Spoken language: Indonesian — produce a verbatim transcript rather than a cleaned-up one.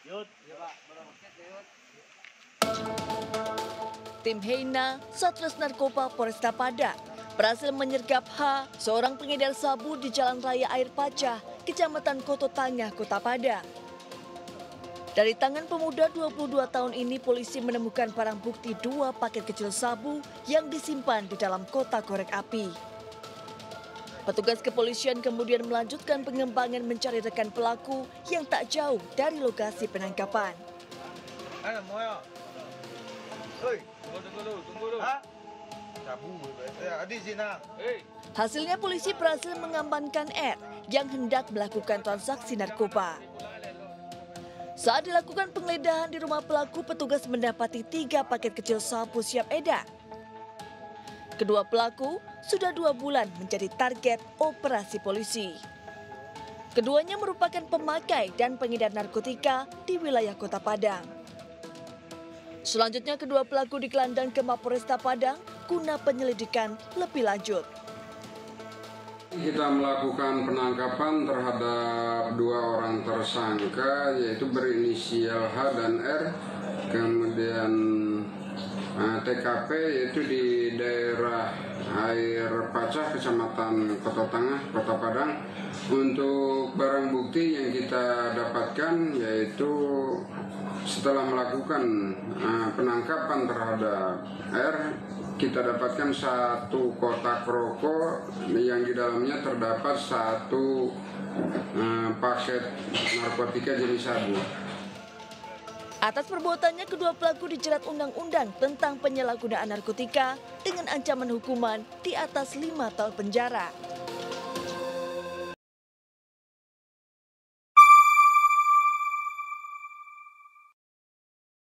Tim Heina, Satres Narkoba Polresta Padang, berhasil menyergap H, seorang pengedar sabu di Jalan Raya Air Pacah, Kecamatan Koto Tangah, Kota Padang. Dari tangan pemuda dua puluh dua tahun ini, polisi menemukan barang bukti dua paket kecil sabu yang disimpan di dalam kotak korek api. Petugas kepolisian kemudian melanjutkan pengembangan mencari rekan pelaku yang tak jauh dari lokasi penangkapan. Hasilnya polisi berhasil mengamankan R yang hendak melakukan transaksi narkoba. Saat dilakukan penggeledahan di rumah pelaku, petugas mendapati tiga paket kecil sabu siap edar. Kedua pelaku sudah dua bulan menjadi target operasi polisi. Keduanya merupakan pemakai dan pengedar narkotika di wilayah Kota Padang. Selanjutnya kedua pelaku digelandang ke Mapolresta Padang guna penyelidikan lebih lanjut. Kita melakukan penangkapan terhadap dua orang tersangka, yaitu berinisial H dan R, kemudian uh, T K P yaitu di daerah Air Pacah, Kecamatan Kota Tangah, Kota Padang. Untuk barang bukti yang kita dapatkan yaitu setelah melakukan uh, penangkapan terhadap R, kita dapatkan satu kotak rokok yang di dalamnya terdapat satu uh, paket narkotika jenis sabu. Atas perbuatannya, kedua pelaku dijerat undang-undang tentang penyalahgunaan narkotika dengan ancaman hukuman di atas lima tahun penjara.